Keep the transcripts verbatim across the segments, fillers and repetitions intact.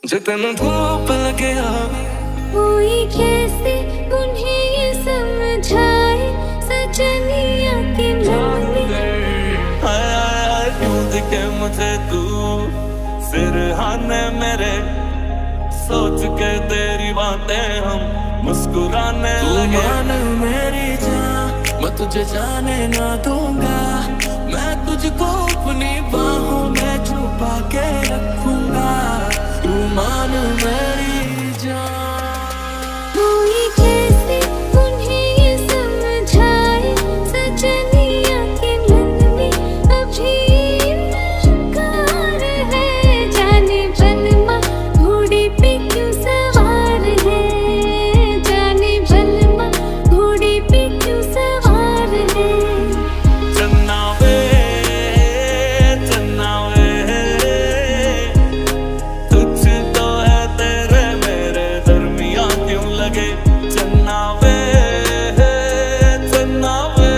जे तेनू धूप लगे कोई कैसे उन्हें ये समझाए सजनिया के मन में क्यों दिखे मुझे तू सिरहाने मेरे सोच के तेरी बातें हम मुस्कुराने लगे। मान मेरी जान मैं तुझे जाने ना दूंगा, मैं तुझको अपनी बाहों में छुपा के रखूंगा। तू मान मेरी जान। कोई कैसे उन्हें ये समझाए सजनिया के मन में अभी इनकार है। जाने बलमा घोड़े पे क्यों सवार है, जाने बलमा घोड़े पे क्यों सवार है। चन्ना वे चन्ना वे तुझ तो है तेरे मेरे दरमियां क्यों लगे। चन्ना वे चन्ना वे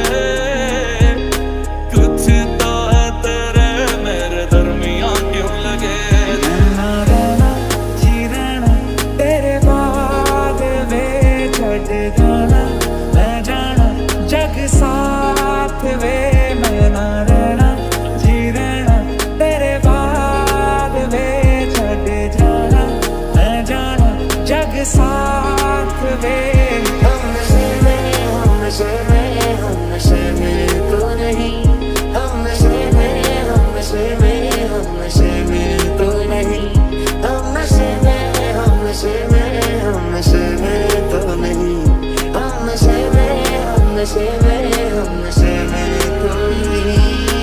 कुछ तो है तेरे मेरे दरमियां क्यों लगे। रहना रहना जी रहना तेरे बाद वे छड़ जाना, मैं जाना जग साथ वे। मैं ना रहना जी रहना तेरे बाद वे छड़ जाना, मैं जाना जग साथ वे। हम नशे में हम नशे में हम नशे में तो नहीं, हम नशे में हम नशे में हम नशे में तो नहीं, हम नशे में हम नशे में हम नशे में तो नहीं, हम नशे में हम नशे में हम नशे में तो नहीं।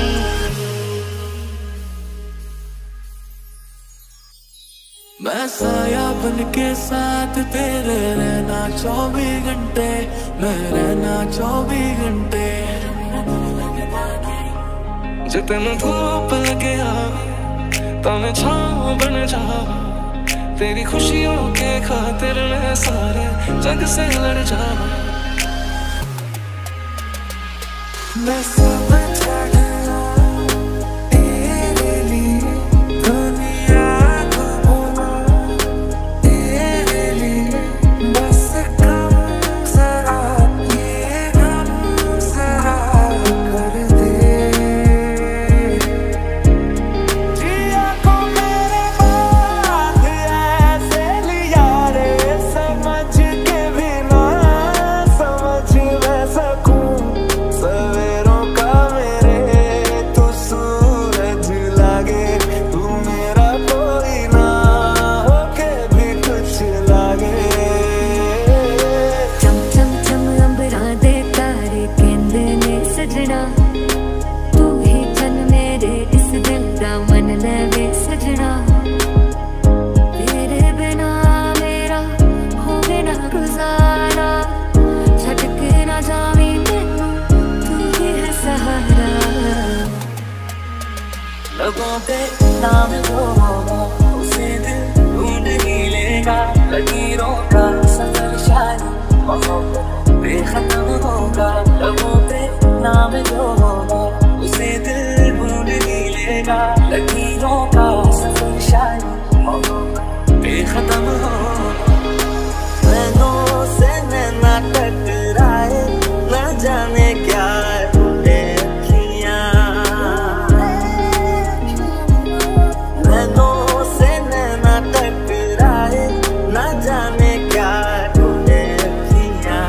मैं साया बन के साथ तेरे रहना चौबीस घंटे, मैं रहना चौबीस घंटे। जे तेनू धूप लगे तो मैं छाँव बन जा, तेरी खुशियों के खातिर मैं सारे जग से लड़ जा। मैं सब छड़ तेरे लिए दुनिया घूमा, तेरे लिए बस कम जरा ये गम जरा कर दे। जिया को मेरे बाद ऐसे लिया रे, समझ के भी ना समझ मैं सकूं सवेरों का मेरे तू सूरज लागे। तू मेरा कोई ना होके भी कुछ लागे। चम चम चम अंबरा दे तारे कहंदे ने सजना, तू ही चन मेरे इस दिल दा मन लवे सजना। तेरे बिना मेरा होवे ना गुजारा, छड़ के ना जावी मैनू तू ही है सहारा। लबों पे नाम जो होगा उसे दिल ढूंढ ही लेगा। लकीरों का सफर शायद मोहब्बत बेखत्म होगा। लबों पे नाम जो होगा उसे दिल ढूंढ ही लेगा। लकीरों का सफर शायद मोहब्बत बेखत्म होगा। नैनों से नैना टकराए न जाने क्या टूटे अखियां, नैनों से नैना टकराए न जाने क्या टूटे अखियां।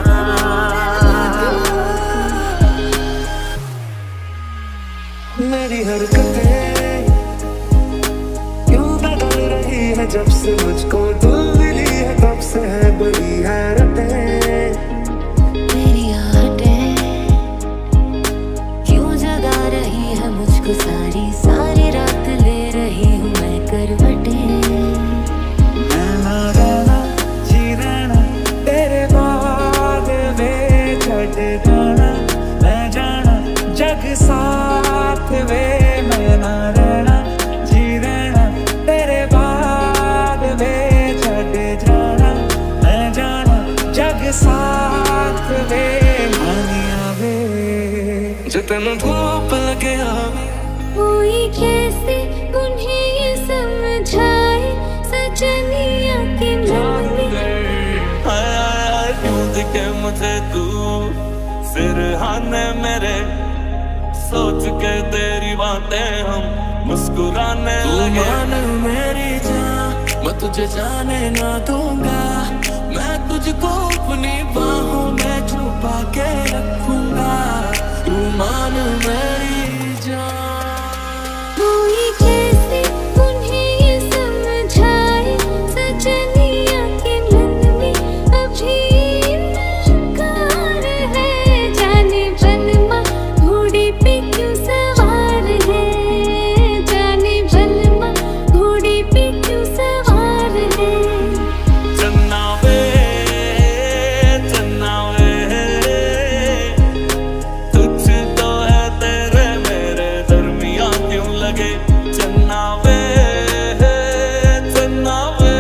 मेरी हरकतें क्यों बदल रही है जब से मुझको तू मिली है, तब से है बड़ी हैरतें। मेरी आहटें क्यों जगा रही है मुझको, सारी सारी रात ले रही हूँ मैं करवटें। मैं ना रहना जी रहना तेरे बाद वे छड़ जाना, मैं जाना जग साथ वे। मैं ना रहना जी रहना तेरे बाद वे छड़ जाना, मैं जाना जग साथ वे। मानिया वे जे तेनू धूप लगे कोई कैसे उन्हें ये समझाए सच मुझे तू सिरहाने मेरे, सोच के तेरी बातें हम मुस्कुराने लगे। मान मेरी जान मैं तुझे जाने ना दूंगा, मैं तुझको अपनी बाहों में छुपा के रखूंगा। तू मान मेरी जान। कोई कैसे उन्हें ये समझाए, सजनिया के मन में अभी नकार है। जाने बलमा घोड़े पे क्यों सवार है, जाने बलमा घोड़े पे क्यों सवार है। चन्ना वे चन्ना वे, तुझ तो है तेरे मेरे दरमियां क्यों लगे। चन्ना वे चन्ना वे,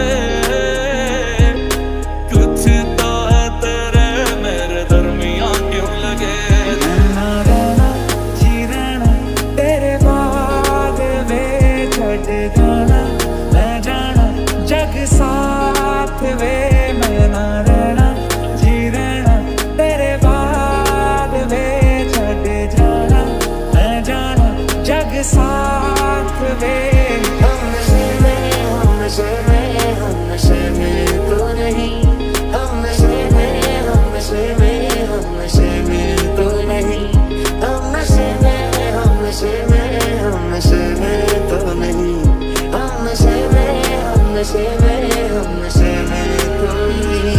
कुछ तो है तेरे मेरे दरमियां क्यों लगे। रहना रहना जी रहना तेरे बाद में छड़ जाना, मैं जाना जग साथ वे। मैं ना रहना जी रहना तेरे बाद में छड़ जाना, मैं जाना जग साथ वे। हम नशे में हम नशे में हम नशे में तो नहीं, हम नशे में हम नशे में हम नशे में तो नहीं, हम नशे में हम नशे में हम नशे में तो नहीं, हम नशे में हम नशे में हम नशे में तो नहीं।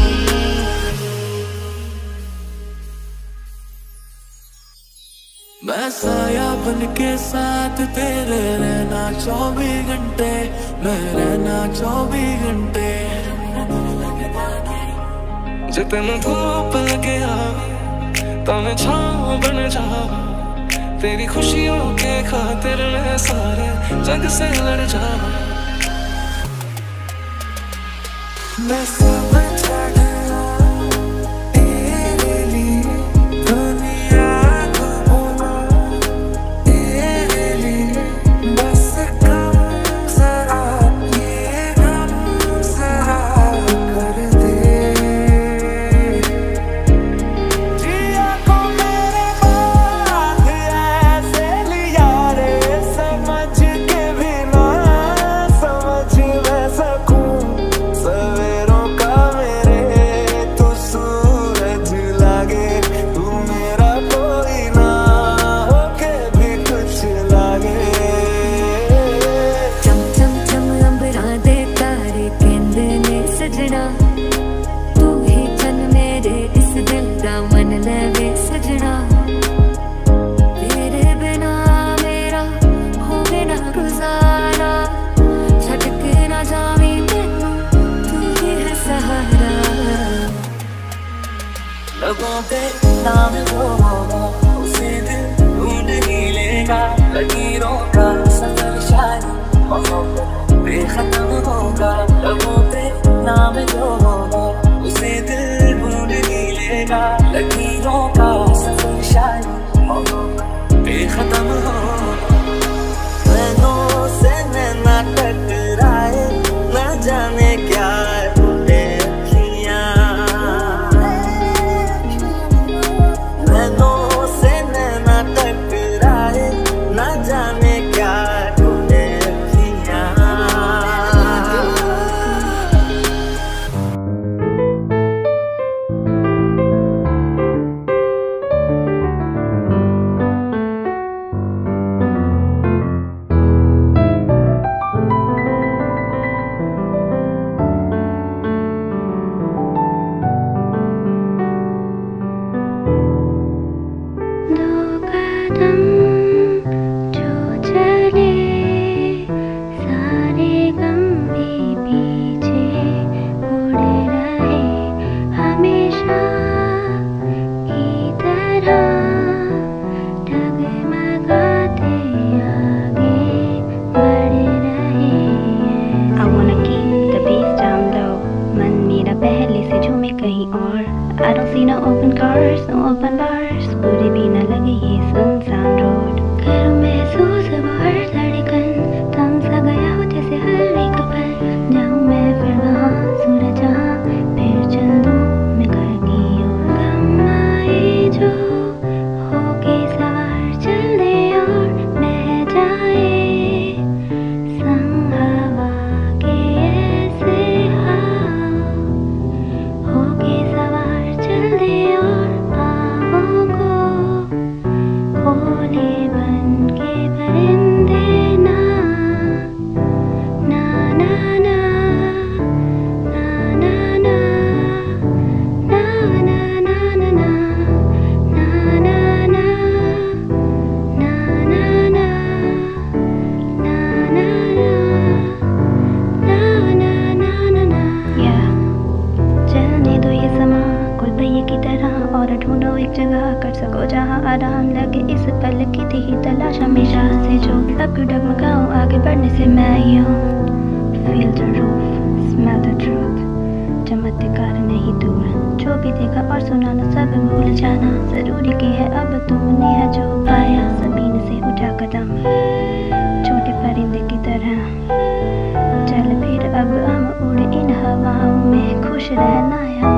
मैं साया बन के साथ तेरे रहना चौबीस घंटे, मैं रहना चौबीस घंटे। जे तेन धूप लगे तो मैं छाँव बन जाऊं, तेरी खुशियों के खातिर मैं सारे जग से लड़ जाऊं। मैं सब छड़ तेरे लिए दुनिया को भूला, तेरे लिए बस कम जरा ये गम जरा कर दे। जिया को मेरे बाद ऐसे लिया रे, समझ के भी ना समझ मैं सकूं। सवेरों का मेरे तू सूरज लागे, तू मेरा कोई ना होके भी कुछ लागे। चम चम चम अंबरा दे तारे कहंदे ने सजना, तू ही चन मेरे इस दिल दा मन लवे सजना। तेरे बिना मेरा होवे ना गुजारा, छड़ के ना जावी मैनू तू ही है सहारा। लबों पे नाम जो होगा उसे दिल ढूंढ ही लेगा। लकीरों का सफर शायद मोहब्बत बेखत्म होगा। लबों पे नाम जो होगा उसे दिल ढूंढ ही लेगा। लकीरों का सफर शायद मोहब्बत बेखत्म होगा। नैनों से नैना टकराए, न जाने क्या टूटे अखियां। नैनों से नैना टकराए, न जाने क्या टूटे अखियां। I don't see no open cars, no open bars, बुरी भी न लगे ये सुनसान रोड। करूँ महसूस वो हर धड़कन, थम सा गया हो जैसे हर एक पल। जाऊँ मैं फिर वहाँ सूरज जहाँ, फिर चल दूँ मैं घर की ओर। गम क्यों डगमगाऊं, आगे बढ़ने से मैं आई हूँ। Feel the roof, smell the truth, चमत्कार नहीं दूर, जो भी देखा और सुना ना सब भूल जाना जरूरी की है। अब तुमने है जो पाया, जमीन से उठा कदम छोटे परिंदे की तरह, चल फिर अब हम उड़े इन हवाओं में, खुश रहना है।